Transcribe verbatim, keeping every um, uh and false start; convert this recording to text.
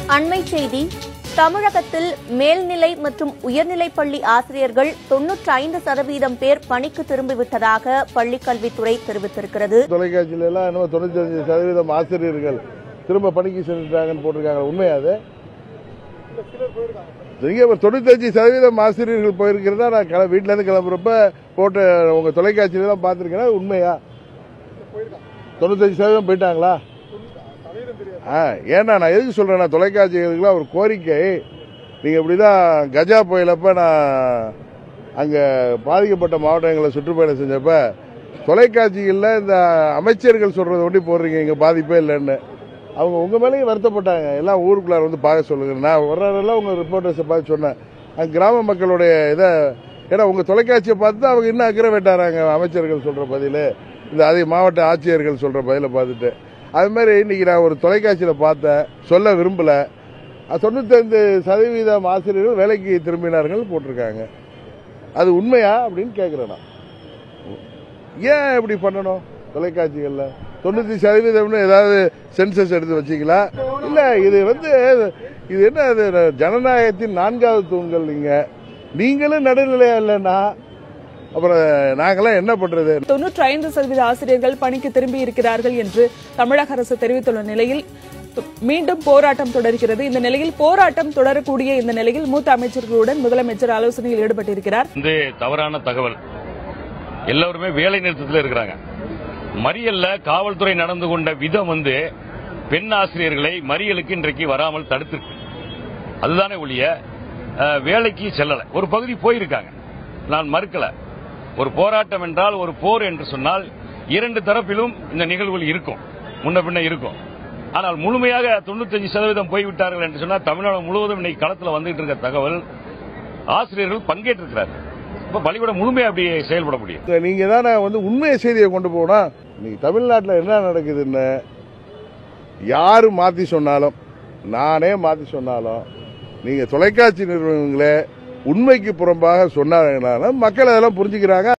அண்மை செய்தி. தமிழகத்தில் மேல்நிலை மற்றும் உயர்நிலைப் பள்ளி ஆசிரியர்கள் தொன்னூற்றி ஐந்து சதவீதம் பேர் பணிக்கு திரும்பிவிட்டதாக பள்ளிக்கல்வித்துறை தெரிவித்திருக்கிறது. தொலைக்காட்சியில எல்லாம் தொண்ணூத்தி அஞ்சு சதவீதம் ஆசிரியர்கள் திரும்ப பணிக்கு சென்றாங்கன்னு போட்டிருக்காங்க. உண்மையாது தொண்ணூத்தி அஞ்சு சதவீதம் ஆசிரியர்கள் போயிருக்கிறதா நான் வீட்டுல இருந்து கிளம்புறப்ப போட்ட உங்க தொலைக்காட்சியில தான் பாத்திருக்கேன். உண்மையா தொண்ணூத்தி அஞ்சு சதவீதம் போயிட்டாங்களா? ஏன்னா நான் எதுக்கு சொல்றேன், தொலைக்காட்சிகளுக்குலாம் ஒரு கோரிக்கை. நீங்க இப்படிதான் கஜா புயலப்ப நான் அங்க பாதிக்கப்பட்ட மாவட்டங்களை சுற்றுப்பயணம் செஞ்சப்ப தொலைக்காட்சிகள்ல இந்த அமைச்சர்கள் சொல்றதை ஒட்டி போடுறீங்க, இங்க பாதிப்பே இல்லைன்னு. அவங்க உங்க மேலேயும் வருத்தப்பட்டாங்க. எல்லாம் ஊருக்குள்ளார வந்து பார்க்க சொல்லுங்க. நான் வர்றதெல்லாம் உங்க ரிப்போர்ட்டர்ஸை பார்த்து சொன்னேன். அங்க கிராம மக்களுடைய இதை, ஏன்னா உங்க தொலைக்காட்சியை பார்த்து அவங்க இன்னும் அக்கறை வெட்டாராங்க. அமைச்சர்கள் சொல்ற பதில, இந்த அதே மாவட்ட ஆட்சியர்கள் சொல்ற பதில பார்த்துட்டு, அது மாதிரி இன்னைக்கு நான் ஒரு தொலைக்காட்சியில பார்த்தேன், சொல்ல விரும்பல. தொண்ணூத்தி ஐந்து சதவீதம் ஆசிரியர்கள் வேலைக்கு திரும்பினார்கள் போட்டிருக்காங்க. அது உண்மையா அப்படின்னு கேட்கிறேன். ஏன் இப்படி பண்ணணும்? தொலைக்காட்சிகள்ல தொண்ணூத்தி சதவீதம் ஏதாவது சென்சஸ் எடுத்து வச்சுக்கலாம். இல்ல, இது வந்து இது என்ன, ஜனநாயகத்தின் நான்காவது தூண்கள். நீங்க நீங்களும் நடுநிலையா இல்லைன்னா அப்புறம் நாங்களாம் என்ன பண்றது? தொன்னூற்றி ஐந்து சதவீத ஆசிரியர்கள் பணிக்கு திரும்பி இருக்கிறார்கள் என்று தமிழக அரசு தெரிவித்துள்ள நிலையில் மீண்டும் போராட்டம் தொடர்கிறது. இந்த நிலையில் போராட்டம் தொடரக்கூடிய இந்த நிலையில் மூத்த அமைச்சர்களுடன் முதலமைச்சர் ஆலோசனையில் ஈடுபட்டிருக்கிறார். இந்த தவறான தகவல், எல்லாருமே வேலை நிறுத்தத்தில் இருக்கிறாங்க. மறியல்ல காவல்துறை நடந்து கொண்ட விதம் வந்து பெண் ஆசிரியர்களை மறியலுக்கு இன்றைக்கு வராமல் தடுத்திருக்கு. அதுதானே ஒழிய வேலைக்கு செல்லல. ஒரு பகுதி போயிருக்காங்க, நான் மறுக்கல. ஒரு போராட்டம் என்றால், ஒரு போர் என்று சொன்னால் இரண்டு தரப்பிலும் இந்த நிகழ்வுகள் இருக்கும், முன்ன பின்ன இருக்கும். ஆனால் முழுமையாக தொண்ணூத்தி அஞ்சு சதவீதம் போய்விட்டார்கள் என்று சொன்னால் தமிழ்நாடு முழுவதும் இன்னைக்கு களத்தில் வந்துட்டு இருக்க தகவல், ஆசிரியர்கள் பங்கேற்றிருக்கிறார்கள். பள்ளிக்கூட முழுமையா அப்படி செயல்பட முடியும். நீங்க தானே வந்து உண்மையை செய்தியை கொண்டு போனா, இன்னைக்கு தமிழ்நாட்டில் என்ன நடக்குதுன்னு யாரு மாத்தி சொன்னாலும், நானே மாத்தி சொன்னாலும், நீங்க தொலைக்காட்சி நிறுவனங்களே உண்மைக்கு புறம்பாக சொன்னாங்கன்னா மக்கள் அதெல்லாம் புரிஞ்சுக்கிறாங்க.